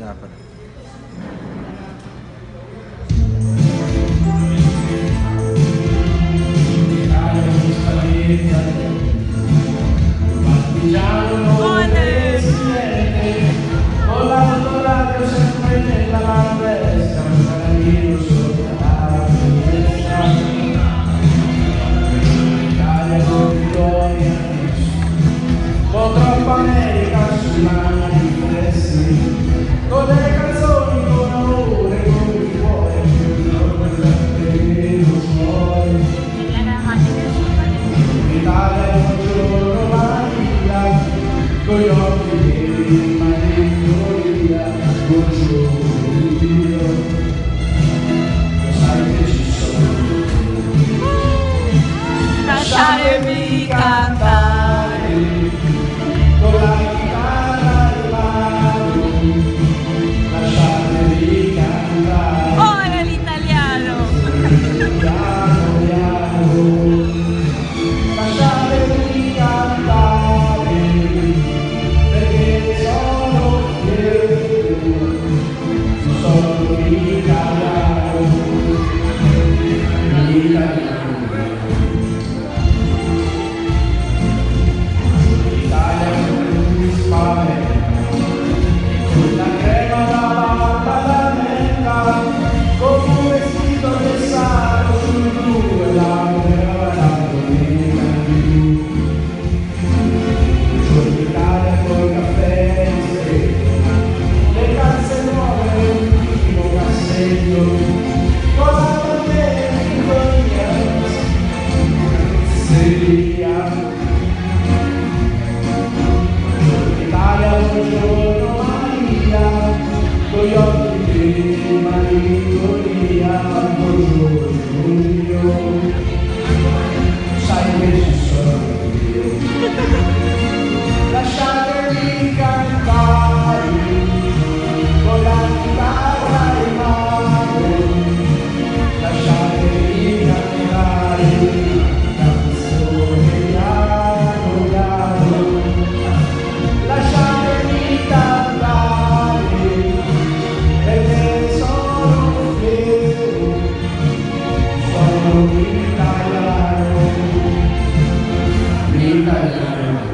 dapat. Con le canzoni, con amore, con il cuore, non suoi. L'Italia è un giorno vanilla, con gli occhi neri, ma dentro via, buongiorno Dio, lo sai che ci sono. Lasciatemi cantare con la chitarra in mano, lasciatemi cantare. ora l'italiano. Piano piano, lasciatemi cantare, perché sono italiano. L'Italia non mi spaventa, con la crema da barba da menta, con un vestito pensato sul blu e l'albero la domenica di blu. Giorno Italia col caffè in stretto, le calze nuove, un primo cassetto, cosa contiene in quella seria. Buongiorno Maria, con gli occhi di Maria, buongiorno mio, sai che ci sono io. Lasciatemi cantare, con la chitarra in mano, lasciatemi cantare, canzone piano piano. Lasciatemi cantare, perché sono fiero, sono italiano, italiano.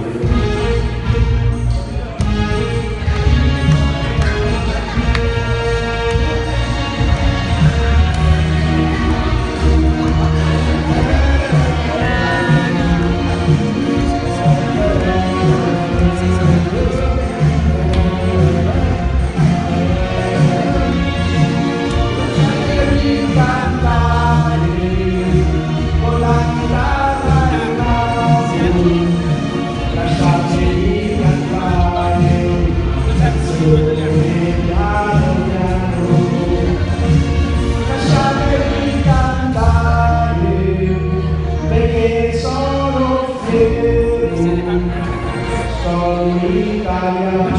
Lasciatemi cantare, perché sono fiero, sono italiano.